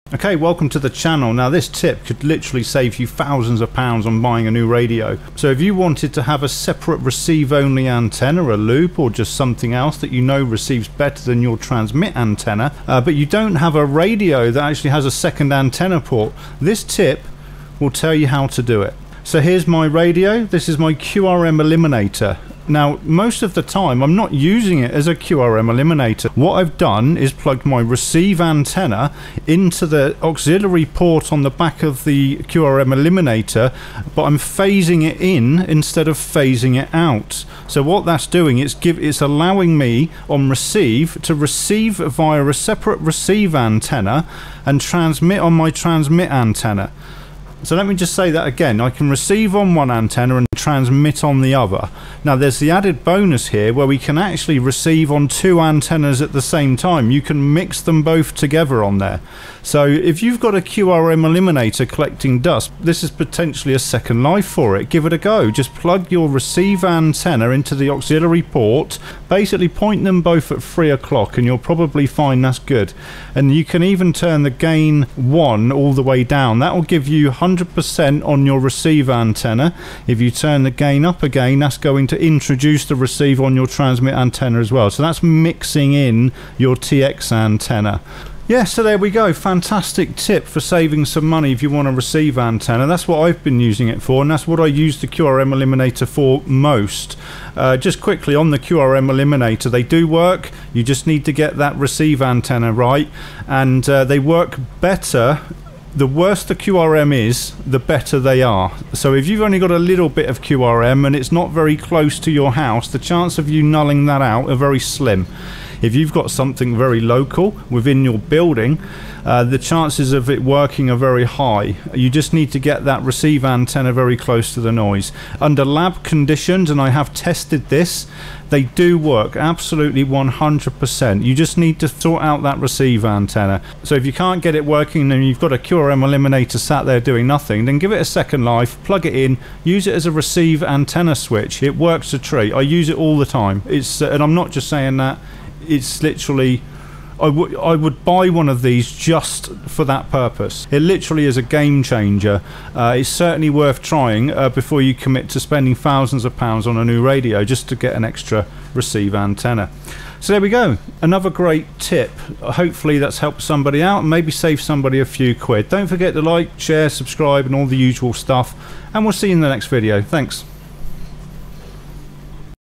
Okay, welcome to the channel. Now this tip could literally save you thousands of pounds on buying a new radio. So if you wanted to have a separate receive only antenna, a loop, or just something else that you know receives better than your transmit antenna, but you don't have a radio that actually has a second antenna port, this tip will tell you how to do it. So here's my radio. This is my QRM Eliminator. Now, most of the time I'm not using it as a QRM eliminator. What I've done is plugged my receive antenna into the auxiliary port on the back of the QRM eliminator, but I'm phasing it in instead of phasing it out. So what that's doing, it's allowing me on receive to receive via a separate receive antenna and transmit on my transmit antenna. So let me just say that again. I can receive on one antenna and transmit on the other. Now there's the added bonus here where we can actually receive on two antennas at the same time. You can mix them both together on there. So if you've got a QRM eliminator collecting dust, this is potentially a second life for it. Give it a go. Just plug your receive antenna into the auxiliary port, basically point them both at 3 o'clock and you'll probably find that's good. And you can even turn the gain 1 all the way down. That will give you 100% on your receive antenna. If you turn the gain up again, that's going to introduce the receive on your transmit antenna as well. So that's mixing in your TX antenna. Yeah, so there we go. Fantastic tip for saving some money if you want a receive antenna. That's what I've been using it for, and that's what I use the QRM Eliminator for most. Just quickly on the QRM Eliminator, they do work. You just need to get that receive antenna right, and they work better. The worse the QRM is, the better they are. So if you've only got a little bit of QRM and it's not very close to your house, the chance of you nulling that out are very slim. If you've got something very local within your building, the chances of it working are very high. You just need to get that receive antenna very close to the noise. Under lab conditions, and I have tested this, they do work absolutely 100%. You just need to sort out that receive antenna. So if you can't get it working and you've got a QRM eliminator sat there doing nothing, then give it a second life, plug it in, use it as a receive antenna switch. It works a treat. I use it all the time. And I'm not just saying that. It's literally, I would buy one of these just for that purpose. It literally is a game changer. It's certainly worth trying before you commit to spending thousands of pounds on a new radio just to get an extra receive antenna. So there we go, another great tip. Hopefully that's helped somebody out and maybe save somebody a few quid. Don't forget to like, share, subscribe and all the usual stuff, and we'll see you in the next video. Thanks.